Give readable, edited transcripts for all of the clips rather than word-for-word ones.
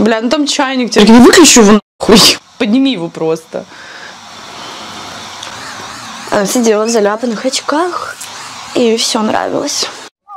Бля, ну там чайник, теперь не выключу его нахуй. Подними его просто. Она сидела в заляпанных очках, и ей все нравилось.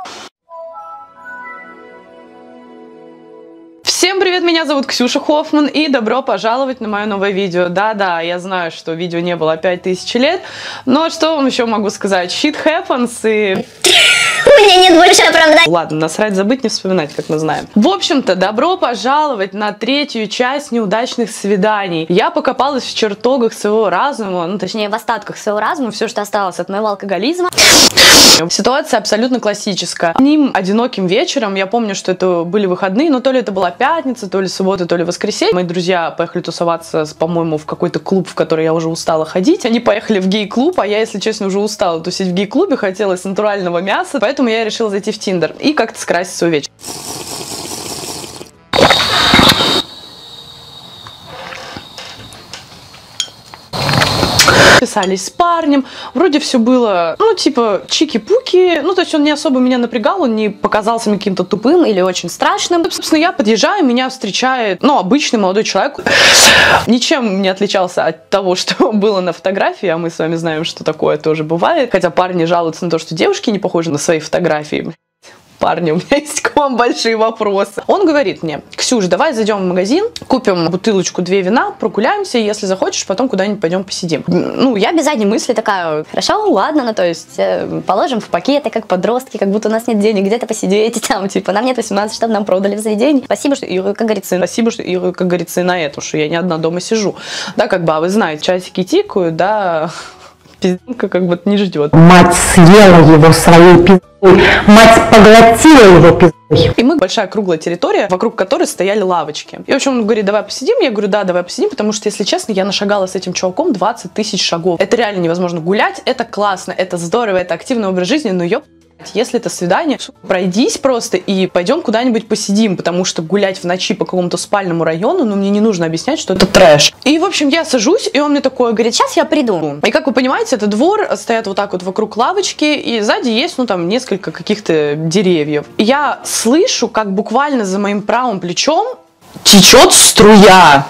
Всем привет, меня зовут Ксюша Хоффман, и добро пожаловать на мое новое видео. Да-да, я знаю, что видео не было 5000 лет, но что вам еще могу сказать? Shit happens, и... У меня нет больше оправданий. Ладно, насрать, забыть, не вспоминать, как мы знаем. В общем-то, добро пожаловать на третью часть неудачных свиданий. Я покопалась в чертогах своего разума, ну точнее в остатках своего разума, все, что осталось от моего алкоголизма. Ситуация абсолютно классическая. Одним одиноким вечером, я помню, что это были выходные, но то ли это была пятница, то ли суббота, то ли воскресенье. Мои друзья поехали тусоваться, по-моему, в какой-то клуб, в который я уже устала ходить. Они поехали в гей-клуб, а я, если честно, уже устала тусить в гей-клубе, хотелось натурального мяса, поэтому я решила зайти в Тиндер и как-то скрасить свой вечер. Писались с парнем, вроде все было, ну, типа, чики-пуки, ну, то есть он не особо меня напрягал, он не показался мне каким-то тупым или очень страшным. Собственно, я подъезжаю, меня встречает, ну, обычный молодой человек, ничем не отличался от того, что было на фотографии, а мы с вами знаем, что такое тоже бывает, хотя парни жалуются на то, что девушки не похожи на свои фотографии. Парни, у меня есть к вам большие вопросы. Он говорит мне: Ксюш, давай зайдем в магазин, купим бутылочку 2 вина, прогуляемся, и если захочешь, потом куда-нибудь пойдем посидим. Ну, я без задней мысли такая: хорошо, ладно, ну, то есть положим в пакеты, как подростки, как будто у нас нет денег где-то посидеть, там, типа, нам нет 18, чтобы нам продали в заведении. Спасибо, что, и, как говорится, и на это, что я не одна дома сижу. Да, как бы, а вы знаете, часики тикают, да... Пизденка как бы не ждет. Мать съела его своей пиздой. Мать поглотила его пиздой. И мы большая круглая территория, вокруг которой стояли лавочки. И в общем он говорит: давай посидим. Я говорю: да, давай посидим, потому что, если честно, я нашагала с этим чуваком 20 000 шагов. Это реально невозможно. Гулять — это классно, это здорово, это активный образ жизни, но если это свидание, пройдись просто и пойдем куда-нибудь посидим, потому что гулять в ночи по какому-то спальному району, ну, мне не нужно объяснять, что это трэш. И, в общем, я сажусь, и он мне такой говорит: сейчас я приду. И, как вы понимаете, это двор, стоят вот так вот вокруг лавочки, и сзади есть, ну, там, несколько каких-то деревьев. И я слышу, как буквально за моим правым плечом течет струя.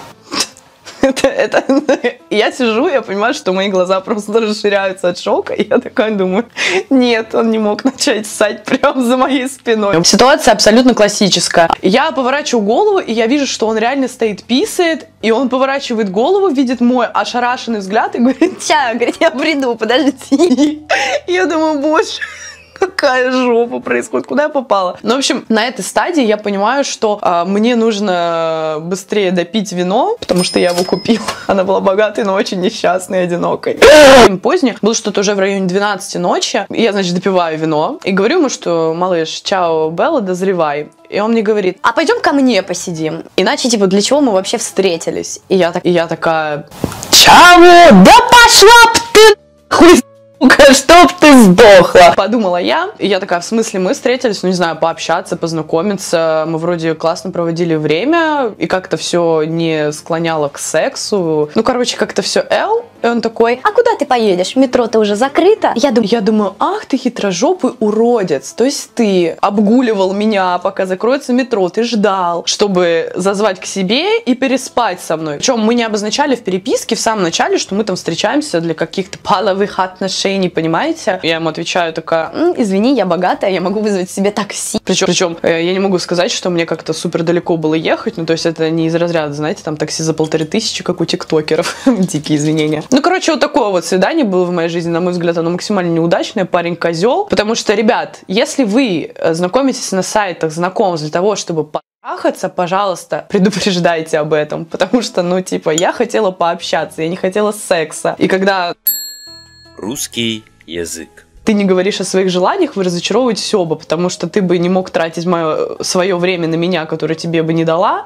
Я сижу, я понимаю, что мои глаза просто расширяются от шока, и я такая думаю: нет, он не мог начать ссать прямо за моей спиной. Ситуация абсолютно классическая. Я поворачиваю голову, и я вижу, что он реально стоит, писает, и он поворачивает голову, видит мой ошарашенный взгляд и говорит: ща, говорит, я приду, подождите. Я думаю: боже, какая жопа происходит, куда я попала? Ну, в общем, на этой стадии я понимаю, что мне нужно быстрее допить вино, потому что я его купила. Она была богатой, но очень несчастной и одинокой. Позднее, было что-то уже в районе 12 ночи. Я, значит, допиваю вино и говорю ему, что: малыш, чао, Белла, дозревай. И он мне говорит: а пойдем ко мне посидим. Иначе, типа, для чего мы вообще встретились? И я такая: чао, да пошла б ты нахуй, чтоб ты сдохла. Подумала я. И я такая: в смысле, мы встретились, ну, не знаю, пообщаться, познакомиться. Мы вроде классно проводили время, и как-то все не склоняло к сексу. Ну, короче, как-то все эл. И он такой: а куда ты поедешь? Метро-то уже закрыто. Я думаю: ах ты хитрожопый уродец. То есть ты обгуливал меня, пока закроется метро. Ты ждал, чтобы зазвать к себе и переспать со мной. Причем мы не обозначали в переписке в самом начале, что мы там встречаемся для каких-то половых отношений, понимаете? Я ему отвечаю такая: извини, я богатая, я могу вызвать себе такси. Причем я не могу сказать, что мне как-то супер далеко было ехать. Ну, то есть это не из разряда, знаете, там такси за 1500, как у тиктокеров. Дикие извинения. Ну, короче, вот такое вот свидание было в моей жизни. На мой взгляд, оно максимально неудачное. Парень козел. Потому что, ребят, если вы знакомитесь на сайтах знакомств для того, чтобы потрахаться, пожалуйста, предупреждайте об этом. Потому что, ну, типа, я хотела пообщаться, я не хотела секса. И когда... Русский язык. Ты не говоришь о своих желаниях, вы разочаровываетесь оба, потому что ты бы не мог тратить свое время на меня, которое тебе бы не дала,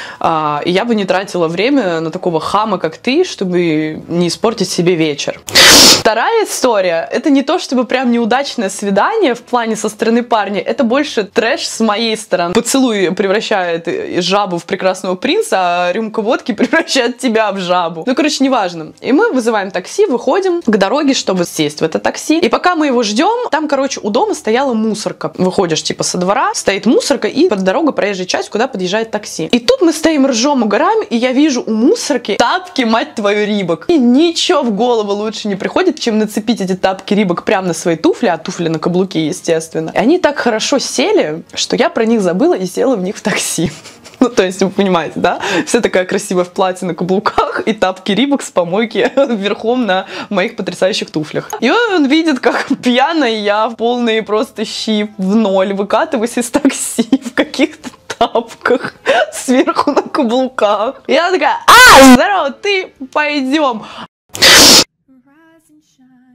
и я бы не тратила время на такого хама, как ты, чтобы не испортить себе вечер. Вторая история, это не то чтобы прям неудачное свидание в плане со стороны парня, это больше трэш с моей стороны. Поцелуй превращает жабу в прекрасного принца, а рюмка водки превращает тебя в жабу. Ну, короче, неважно. И мы вызываем такси, выходим к дороге, чтобы сесть в это такси. И пока мы мы его ждем, там, короче, у дома стояла мусорка. Выходишь, типа, со двора, стоит мусорка, и под дорогой проезжая часть, куда подъезжает такси. И тут мы стоим, ржем, угораем, и я вижу у мусорки тапки, мать твою, Рибок. И ничего в голову лучше не приходит, чем нацепить эти тапки Рибок прямо на свои туфли, а туфли на каблуки, естественно. И они так хорошо сели, что я про них забыла и села в них в такси. Ну, то есть, вы понимаете, да? Вся такая красивая в платье на каблуках и тапки Рибок с помойки верхом на моих потрясающих туфлях. И он видит, как пьяная я в полные просто щи в ноль выкатываюсь из такси в каких-то тапках сверху на каблуках. И она такая: здорово, ты, пойдем.